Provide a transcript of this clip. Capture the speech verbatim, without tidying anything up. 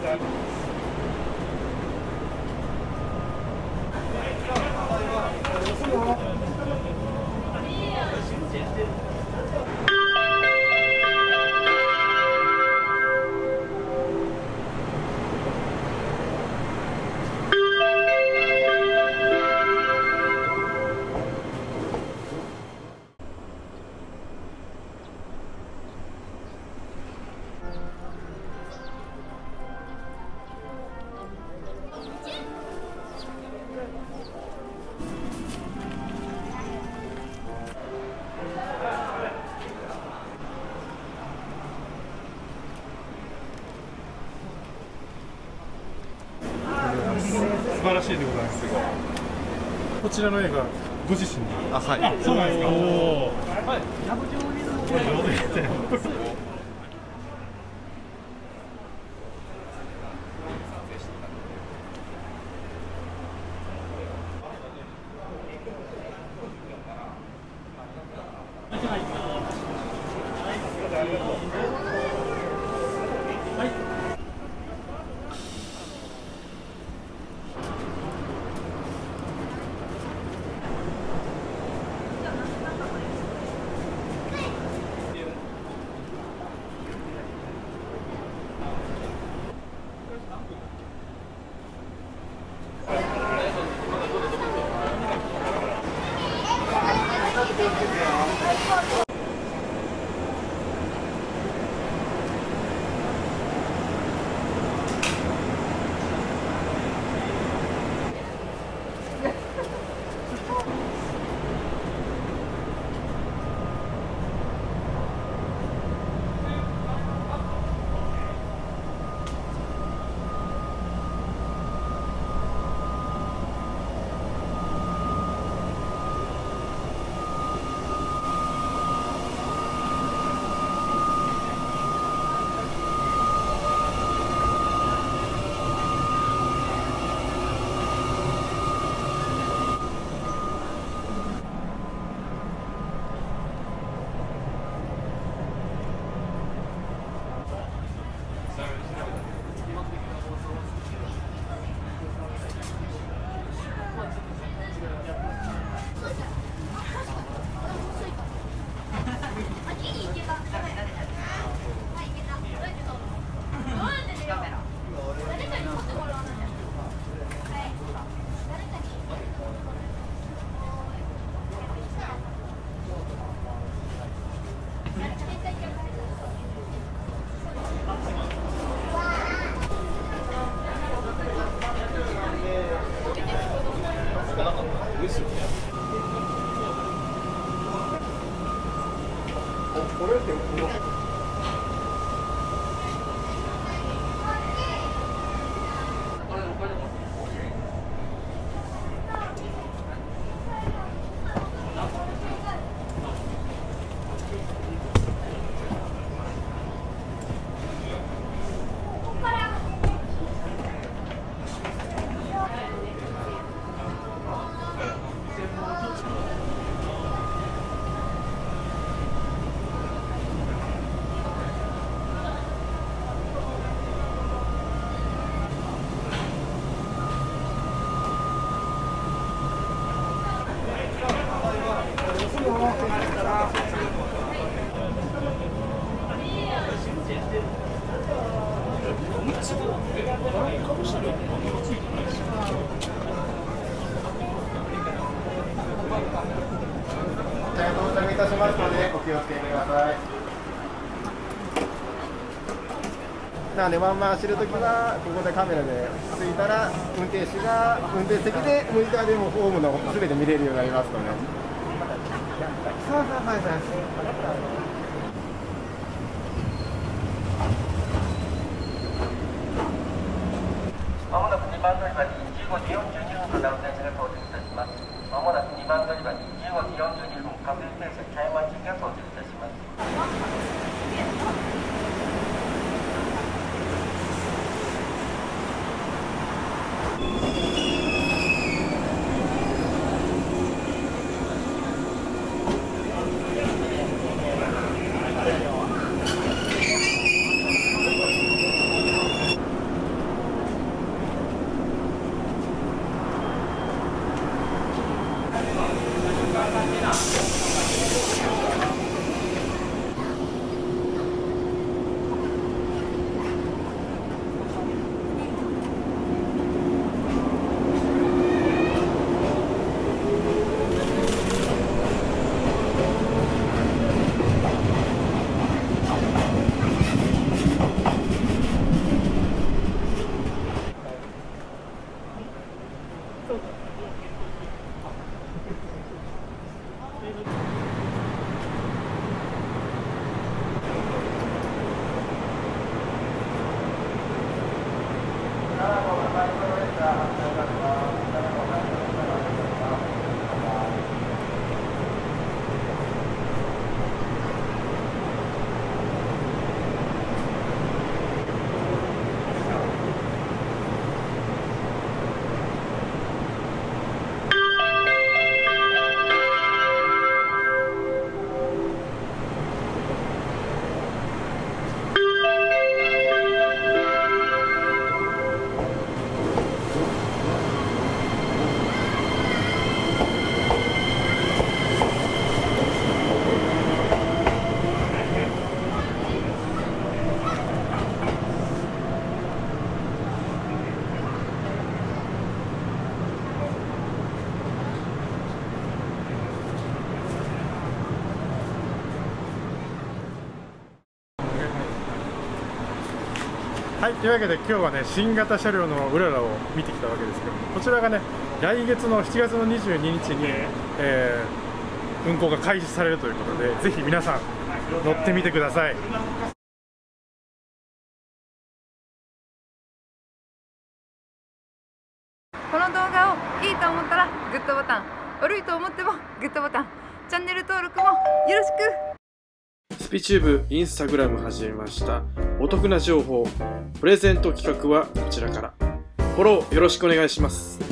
素晴らしいでございます。こちらの映画、ご自身で。 あ、はい。 あ、そうなんですか。おお。はい。これって到着いたしますのでお気をつけください。なのでワンマン走るときはここでカメラでついたら運転手が運転席でモニターでもホームのすべて見れるようになりますので。そうそうはいはい。まもなくにばん乗り場にじゅうごじよんじゅうにふんから運転車が到着いたします。まもなくにばん乗り場にじゅうごじよんじゅうにふん各駅停車茶屋町が到着いたします。 はい、というわけで今日はね、新型車両のうららを見てきたわけですけども、こちらがね、来月のしちがつのにじゅうににちに、えー、運行が開始されるということで、ぜひ皆さん乗ってみてください。 この動画をいいと思ったらグッドボタン、悪いと思ってもグッドボタン、チャンネル登録もよろしく。 スピチューブインスタグラム始めました。お得な情報、プレゼント企画はこちらから。フォローよろしくお願いします。